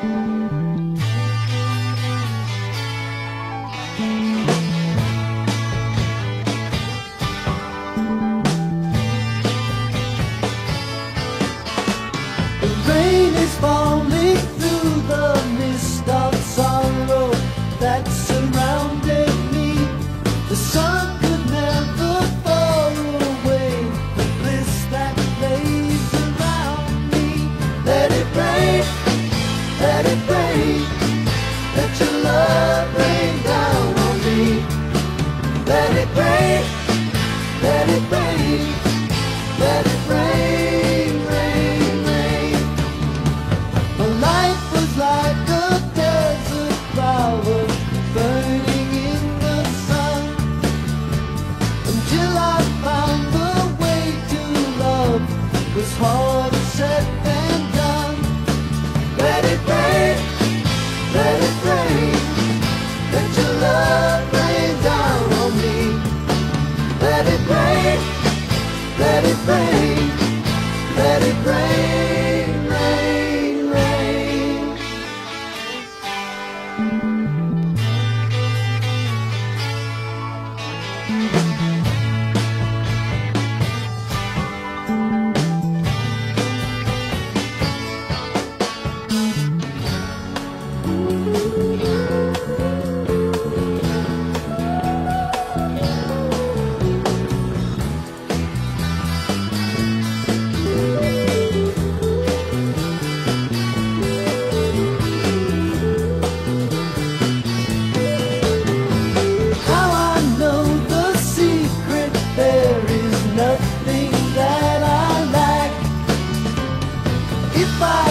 Falling through the mist of sorrow that surrounded me. The sun could never fall away, the bliss that lays around me. Let it rain, let it rain, let your love rain down on me. Let it rain, let it rain, let it rain, rain, rain. My life was like a desert flower burning in the sun, until I found the way to love was harder said than done. Let it rain, let it rain, let your love rain down on me. Let it rain, let it rain, let it rain, rain, rain. If I